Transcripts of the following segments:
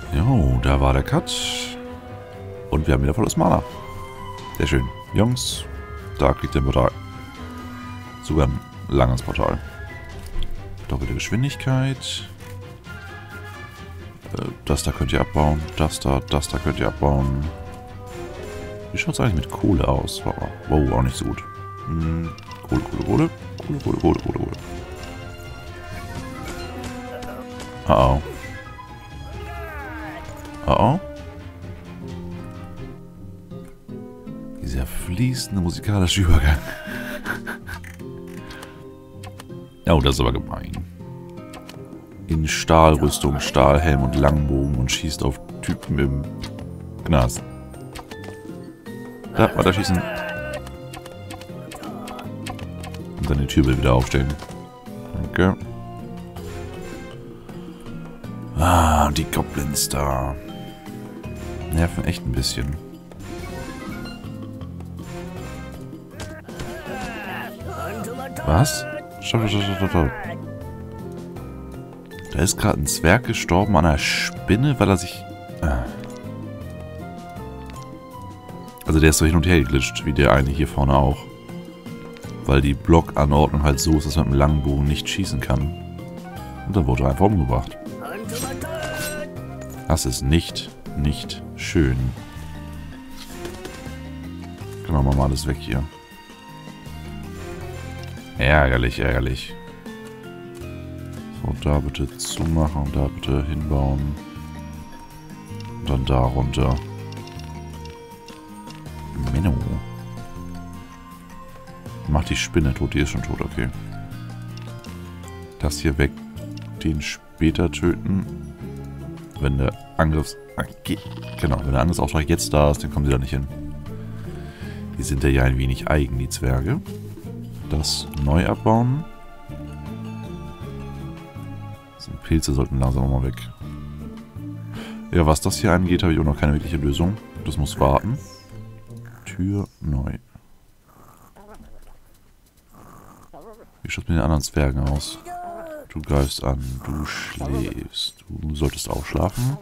Jo, da war der Cut. Und wir haben wieder volles Mana. Sehr schön. Jungs, da kriegt ihr ein Portal. Sogar ein langes Portal. Doppelte Geschwindigkeit. Das da könnt ihr abbauen. Das da könnt ihr abbauen. Wie schaut es eigentlich mit Kohle aus? Wow, auch nicht so gut. Kohle. Oh. Dieser fließende musikalische Übergang. Oh, das ist aber gemein. In Stahlrüstung, Stahlhelm und Langbogen und schießt auf Typen im Gnas. Da, weiter schießen. Und dann die Tür wieder aufstellen. Danke. Ah, die Goblins da. Nerven echt ein bisschen. Was? Stopp. Da ist gerade ein Zwerg gestorben an einer Spinne, weil er sich... Also der ist so hin und her geglitscht, wie der eine hier vorne auch. Weil die Blockanordnung halt so ist, dass man mit dem langen Bogen nicht schießen kann. Und dann wurde er einfach umgebracht. Das ist nicht schön. Können wir mal alles weg hier. Ärgerlich. So, da bitte zumachen, da bitte hinbauen. Und dann da runter. Menno. Macht die Spinne tot, die ist schon tot, okay. Das hier weg, den später töten. Wenn der Genau, wenn der Angriffsauftrag jetzt da ist, dann kommen sie da nicht hin. Die sind ja ein wenig eigen, die Zwerge. Das neu abbauen. So, Pilze sollten langsam mal weg. Ja, was das hier angeht, habe ich auch noch keine wirkliche Lösung. Das muss warten. Tür neu. Wie schaut es mit den anderen Zwergen aus? Du greifst an, du schläfst. Du solltest auch schlafen.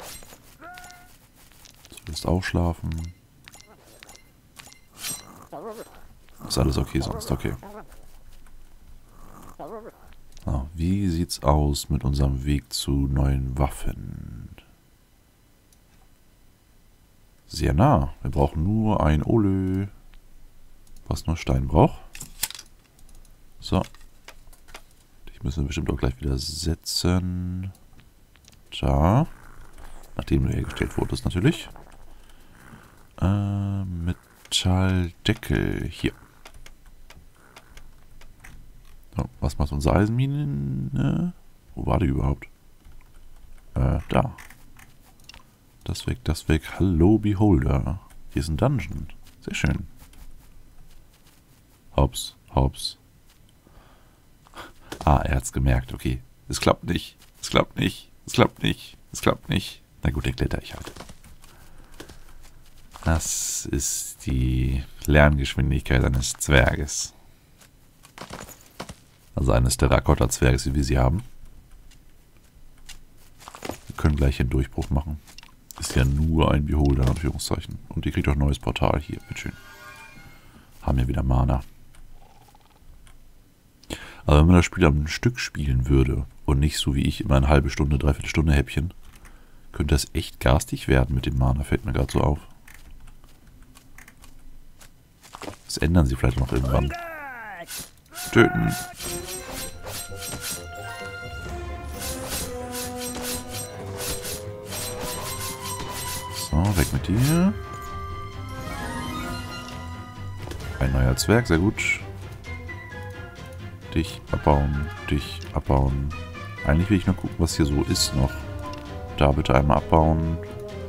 Ist alles okay sonst, okay. So, wie sieht's aus mit unserem Weg zu neuen Waffen? Sehr nah. Wir brauchen nur ein Olö. Was nur Stein braucht. So. Ich müssen wir bestimmt auch gleich wieder setzen. Da. Nachdem du hergestellt wurdest natürlich. Metalldeckel. Hier. So, was macht unsere Eisenmine? Wo war die überhaupt? Da. Das weg. Hallo, Beholder. Hier ist ein Dungeon. Sehr schön. Hops. Ah, er hat's gemerkt. Okay. Es klappt nicht. Na gut, dann kletter ich halt. Das ist die Lerngeschwindigkeit eines Zwerges. Also eines Terrakotta-Zwerges, wie wir sie haben. Wir können gleich einen Durchbruch machen. Ist ja nur ein Beholder, in Anführungszeichen. Und ihr kriegt auch ein neues Portal hier. Bitteschön. Haben wir wieder Mana. Aber wenn man das Spiel am Stück spielen würde und nicht so wie ich immer eine halbe Stunde, dreiviertel Stunde Häppchen, könnte das echt garstig werden mit dem Mana, fällt mir gerade so auf. Das ändern sie vielleicht noch irgendwann. Töten. So, weg mit dir. Ein neuer Zwerg, sehr gut. Dich abbauen. Eigentlich will ich nur gucken, was hier so ist noch. Da bitte einmal abbauen.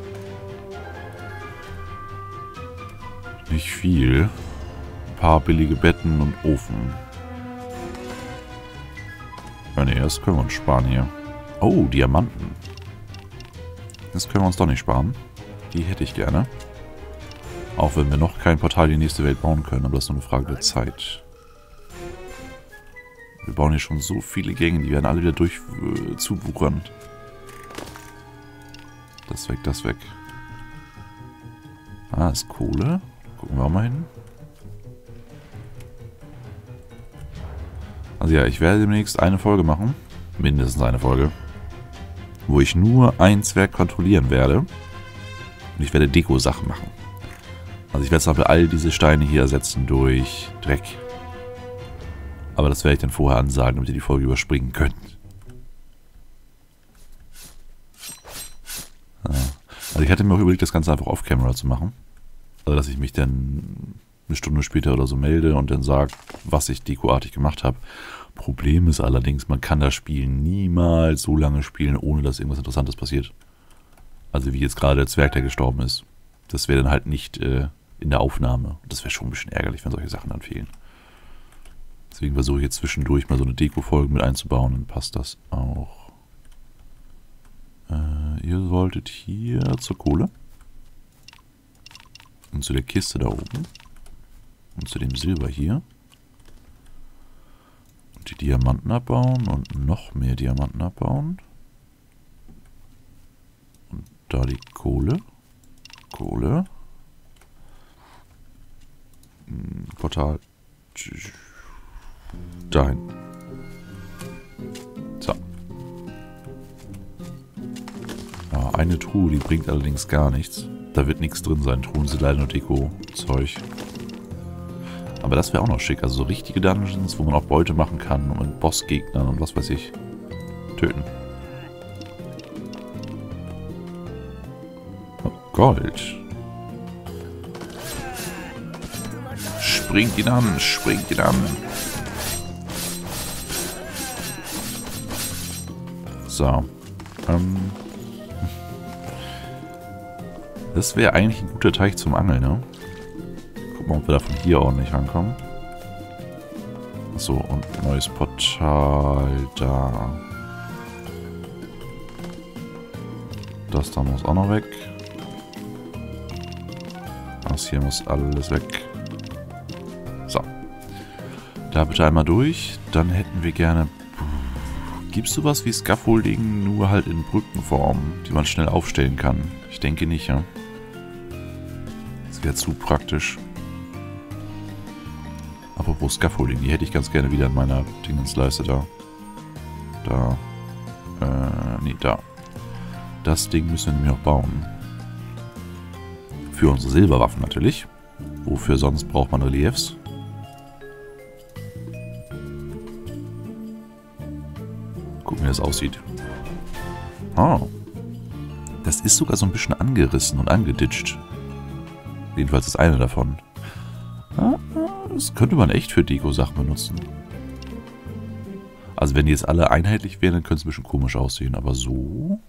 Nicht viel. Ein paar billige Betten und Ofen. Ja, nee, das können wir uns sparen hier. Oh, Diamanten. Das können wir uns doch nicht sparen. Die hätte ich gerne. Auch wenn wir noch kein Portal in die nächste Welt bauen können, aber das ist nur eine Frage der Zeit. Wir bauen hier schon so viele Gänge, die werden alle wieder zuwuchern. Das weg, das weg. Ah, ist Kohle. Gucken wir auch mal hin. Also ja, ich werde demnächst eine Folge machen. Mindestens eine Folge. Wo ich nur ein Zwerg kontrollieren werde. Und ich werde Deko-Sachen machen. Also ich werde zum Beispiel all diese Steine hier ersetzen durch Dreck. Aber das werde ich dann vorher ansagen, damit ihr die Folge überspringen könnt. Also ich hatte mir auch überlegt, das Ganze einfach off-camera zu machen. Also dass ich mich dann eine Stunde später oder so melde und dann sage, was ich dekoartig gemacht habe. Problem ist allerdings, man kann das Spiel niemals so lange spielen, ohne dass irgendwas Interessantes passiert. Also wie jetzt gerade der Zwerg, der gestorben ist. Das wäre dann halt nicht in der Aufnahme. Das wäre schon ein bisschen ärgerlich, wenn solche Sachen dann fehlen. Deswegen versuche ich jetzt zwischendurch mal so eine Deko-Folge mit einzubauen, dann passt das auch. Ihr solltet hier zur Kohle. Und zu der Kiste da oben. Und zu dem Silber hier. Und die Diamanten abbauen und noch mehr Diamanten abbauen. Und da die Kohle. Kohle. Portal. Dahin. So. Ja, eine Truhe, die bringt allerdings gar nichts. Da wird nichts drin sein. Truhen sind leider nur Deko-Zeug. Aber das wäre auch noch schick. Also so richtige Dungeons, wo man auch Beute machen kann und mit Bossgegnern und was weiß ich töten. Oh, Gold. Springt ihn an, springt ihn an. So. Das wäre eigentlich ein guter Teich zum Angeln, ne? Gucken wir, ob wir da von hier ordentlich rankommen. Achso, und neues Portal da. Das da muss auch noch weg. Das hier muss alles weg. So. Da bitte einmal durch. Dann hätten wir gerne... Gibt es sowas wie Scaffolding, nur halt in Brückenform, die man schnell aufstellen kann? Ich denke nicht, ja. Das wäre zu praktisch. Apropos Scaffolding, die hätte ich ganz gerne wieder in meiner Dingensleiste da. Da. Nee, da. Das Ding müssen wir nämlich noch bauen. Für unsere Silberwaffen natürlich. Wofür sonst braucht man Reliefs? Gucken, wie das aussieht. Oh. Das ist sogar so ein bisschen angerissen und angeditscht. Jedenfalls das eine davon. Das könnte man echt für Deko-Sachen benutzen. Also wenn die jetzt alle einheitlich wären, dann könnte es ein bisschen komisch aussehen. Aber so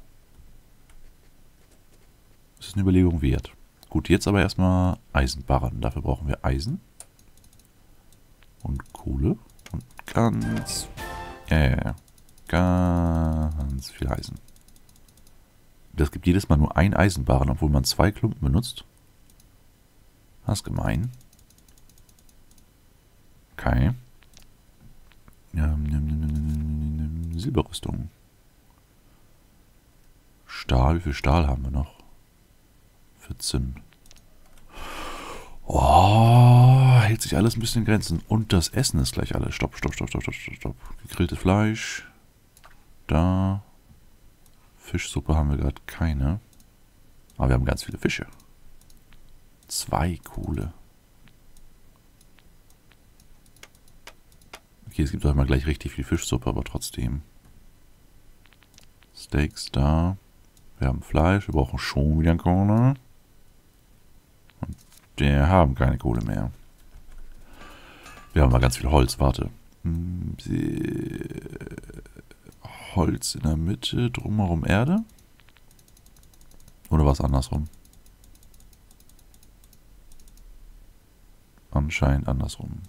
ist es eine Überlegung wert. Gut, jetzt aber erstmal Eisenbarren. Dafür brauchen wir Eisen. Und Kohle. Und ganz viel Eisen. Das gibt jedes Mal nur ein Eisenbarren, obwohl man 2 Klumpen benutzt. Das ist gemein. Okay. Silberrüstung. Stahl, wie viel Stahl haben wir noch? 14. Oh, hält sich alles ein bisschen in Grenzen. Und das Essen ist gleich alles. Stopp. Gegrilltes Fleisch. Da. Fischsuppe haben wir gerade keine. Aber wir haben ganz viele Fische. 2 Kohle. Okay, es gibt auch mal gleich richtig viel Fischsuppe, aber trotzdem. Steaks da. Wir haben Fleisch, wir brauchen schon wieder Kohle. Und wir haben keine Kohle mehr. Wir haben mal ganz viel Holz, warte. Holz in der Mitte, drumherum Erde? Oder was andersrum? Anscheinend andersrum.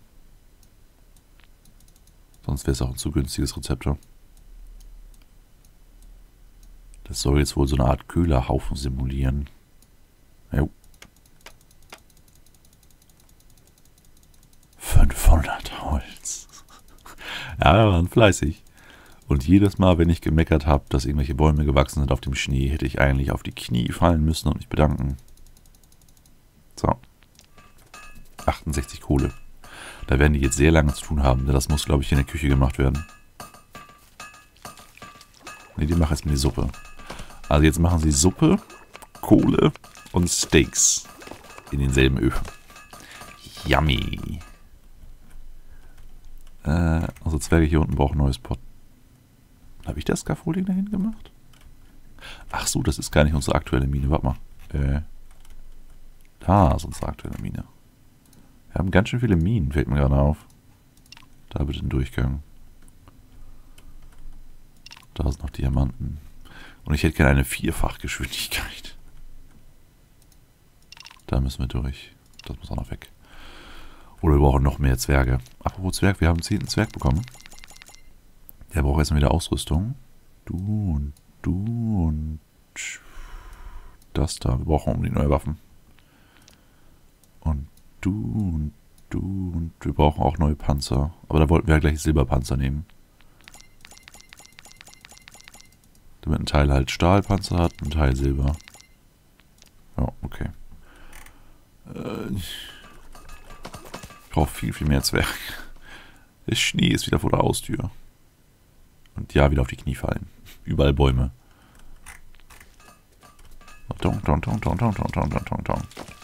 Sonst wäre es auch ein zu günstiges Rezept. Das soll jetzt wohl so eine Art Köhlerhaufen simulieren. Jo. 500 Holz. Ja, wir waren fleißig. Und jedes Mal, wenn ich gemeckert habe, dass irgendwelche Bäume gewachsen sind auf dem Schnee, hätte ich eigentlich auf die Knie fallen müssen und mich bedanken. So. 68 Kohle. Da werden die jetzt sehr lange zu tun haben, denn das muss, glaube ich, in der Küche gemacht werden. Ne, die machen jetzt mal die Suppe. Also jetzt machen sie Suppe, Kohle und Steaks in denselben Öfen. Yummy. Unsere Zwerge hier unten brauchen ein neues Pot. Habe ich das Scaffolding dahin gemacht? Ach so, das ist gar nicht unsere aktuelle Mine. Warte mal. Da ist unsere aktuelle Mine. Wir haben ganz schön viele Minen, fällt mir gerade auf. Da bitte ein Durchgang. Da sind noch Diamanten. Und ich hätte gerne eine Vierfachgeschwindigkeit. Da müssen wir durch. Das muss auch noch weg. Oder wir brauchen noch mehr Zwerge. Apropos Zwerg, wir haben 10. Zwerg bekommen. Der braucht erstmal wieder Ausrüstung. Du und das da. Wir brauchen unbedingt neue Waffen. Und du und wir brauchen auch neue Panzer. Aber da wollten wir ja gleich Silberpanzer nehmen. Damit ein Teil halt Stahlpanzer hat, ein Teil Silber. Ja, okay. Ich brauche viel, viel mehr Zwerg. Der Schnee ist wieder vor der Haustür. Und ja, wieder auf die Knie fallen. Überall Bäume. Tong, tong, tong, tong, tong, tong, tong, tong, tong.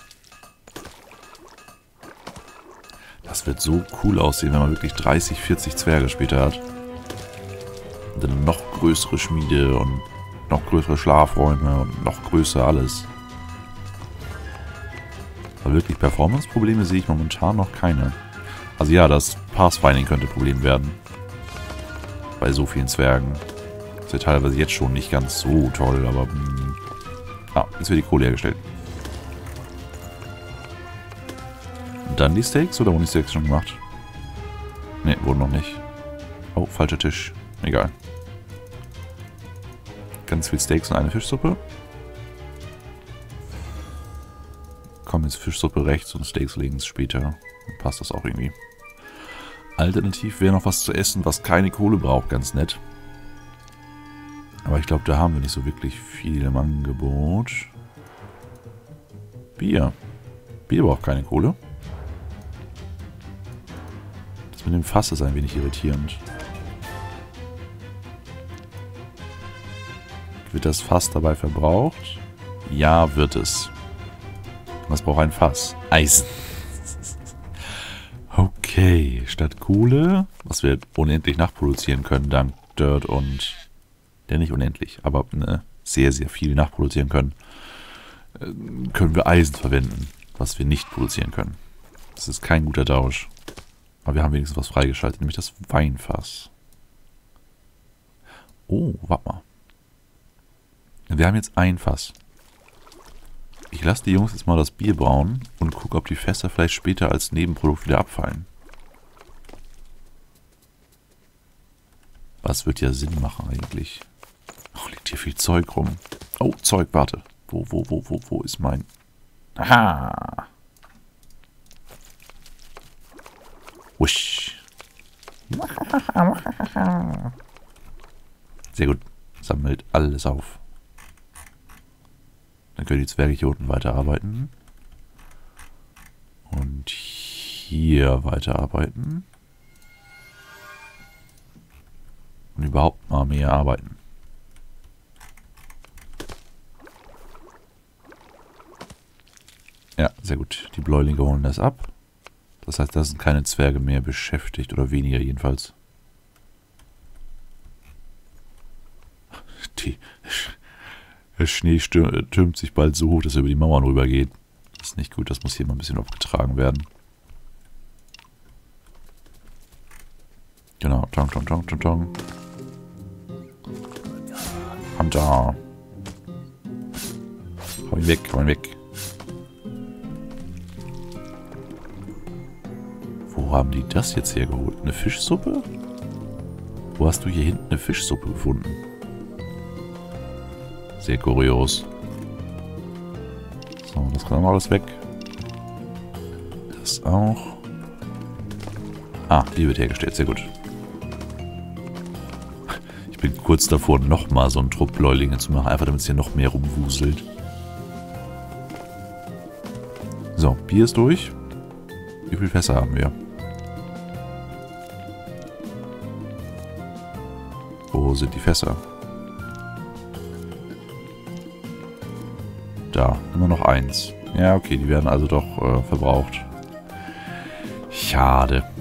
Das wird so cool aussehen, wenn man wirklich 30, 40 Zwerge später hat. Und dann noch größere Schmiede und noch größere Schlafräume und noch größer alles. Aber wirklich Performance-Probleme sehe ich momentan noch keine. Also ja, das Pathfinding könnte ein Problem werden. Bei so vielen Zwergen. Das ist ja teilweise jetzt schon nicht ganz so toll, aber... jetzt wird die Kohle hergestellt. Und dann die Steaks, oder wurden die Steaks schon gemacht? Ne, wurden noch nicht. Oh, falscher Tisch. Egal. Ganz viel Steaks und eine Fischsuppe. Komm, jetzt Fischsuppe rechts und Steaks links später. Dann passt das auch irgendwie. Alternativ wäre noch was zu essen, was keine Kohle braucht. Ganz nett. Aber ich glaube, da haben wir nicht so wirklich viel im Angebot. Bier. Bier braucht keine Kohle. Das mit dem Fass ist ein wenig irritierend. Wird das Fass dabei verbraucht? Ja, wird es. Was braucht ein Fass? Eisen. Okay, statt Kohle, was wir unendlich nachproduzieren können, dank Dirt und... Ja, nicht unendlich, aber sehr, sehr viel nachproduzieren können, können wir Eisen verwenden, was wir nicht produzieren können. Das ist kein guter Tausch. Aber wir haben wenigstens was freigeschaltet, nämlich das Weinfass. Oh, warte mal. Wir haben jetzt ein Fass. Ich lasse die Jungs jetzt mal das Bier brauen und gucke, ob die Fässer vielleicht später als Nebenprodukt wieder abfallen. Was wird ja Sinn machen eigentlich? Oh, liegt hier viel Zeug rum. Oh, Zeug, warte. Wo ist mein... Aha! Wusch. Sehr gut. Sammelt alles auf. Dann können die Zwerge hier unten weiterarbeiten. Und hier weiterarbeiten. Und überhaupt mal mehr arbeiten. Ja, sehr gut. Die Bläulinge holen das ab. Das heißt, da sind keine Zwerge mehr beschäftigt. Oder weniger jedenfalls. Der Schnee türmt sich bald so hoch, dass er über die Mauern rübergeht. Das ist nicht gut. Das muss hier mal ein bisschen aufgetragen werden. Genau. Tong, tong, tong, tong, tong. Hunter. Hau ihn weg, hau ihn weg. Wo haben die das jetzt hergeholt? Eine Fischsuppe? Wo hast du hier hinten eine Fischsuppe gefunden? Sehr kurios. So, das kann auch alles weg. Das auch. Ah, die wird hergestellt. Sehr gut. bin kurz davor, nochmal so einen Trupp Bläulinge zu machen, einfach damit es hier noch mehr rumwuselt. So, Bier ist durch. Wie viele Fässer haben wir? Wo sind die Fässer? Da, immer noch eins. Ja, okay, die werden also doch verbraucht. Schade.